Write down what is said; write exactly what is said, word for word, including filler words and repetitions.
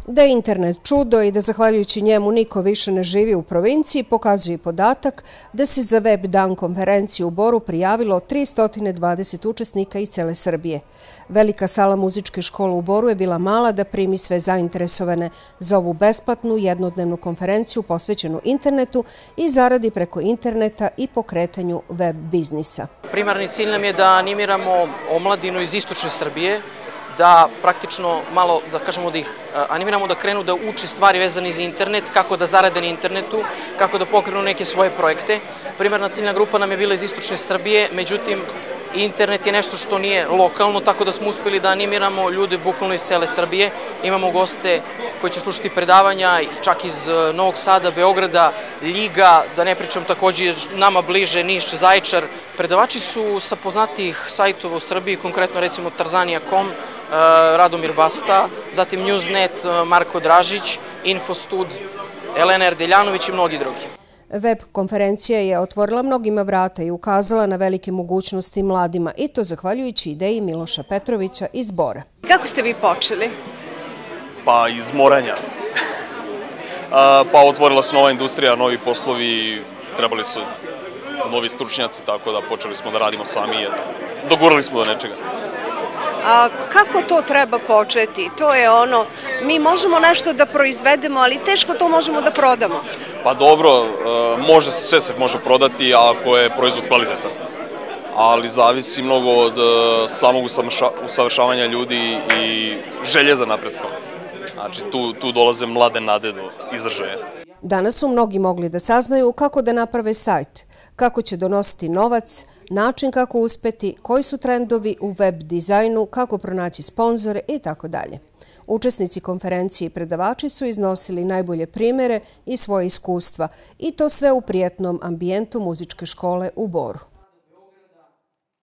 Da je internet čudo i da zahvaljujući njemu niko više ne živi u provinciji, pokazuje i podatak da se za web dan konferenciju u Boru prijavilo tristo dvadeset učesnika iz cele Srbije. Velika sala muzičke škole u Boru je bila mala da primi sve zainteresovane za ovu besplatnu jednodnevnu konferenciju posvećenu internetu i zaradi preko interneta i pokretanju web biznisa. Primarni cilj nam je da animiramo omladinu iz istočne Srbije, da praktično malo, da kažemo da ih animiramo da krenu da uče stvari vezane za internet, kako da zarade na internetu, kako da pokrenu neke svoje projekte. Primarna ciljna grupa nam je bila iz istočne Srbije, međutim internet je nešto što nije lokalno, tako da smo uspeli da animiramo ljude bukvalno iz cele Srbije. Imamo goste koji će slušati predavanja čak iz Novog Sada, Beograda, Ljiga, da ne pričam takođe nama bliže Niš, Zaječar. Predavači su sa poznatijih sajtova u Srbiji, konkretno recimo Tarzanija tačka com, Radomir Basta, zatim Newsnet, Marko Dražić, Infostud, Elena Erdeljanović i mnogi drugi. Web konferencija je otvorila mnogima vrata i ukazala na velike mogućnosti mladima, i to zahvaljujući ideji Miloša Petrovića iz Bora. Kako ste vi počeli? Pa iz moranja. Pa otvorila se nova industrija, novi poslovi, trebali su novi stručnjaci, tako da počeli smo da radimo sami i eto, dogurali smo do nečega. A kako to treba početi? To je ono, mi možemo nešto da proizvedemo, ali teško to možemo da prodamo. Pa dobro, može se, sve se može prodati ako je proizvod kvalitetan, ali zavisi mnogo od samog usavršavanja ljudi i želje za napretkom. Znači, tu, tu dolaze mlade nade do izražaja. Danas su mnogi mogli da saznaju kako da naprave sajt, kako će donositi novac, način kako uspeti, koji su trendovi u web dizajnu, kako pronaći sponzore i tako dalje. Učesnici konferencije i predavači su iznosili najbolje primere i svoje iskustva, i to sve u prijatnom ambijentu muzičke škole u Boru.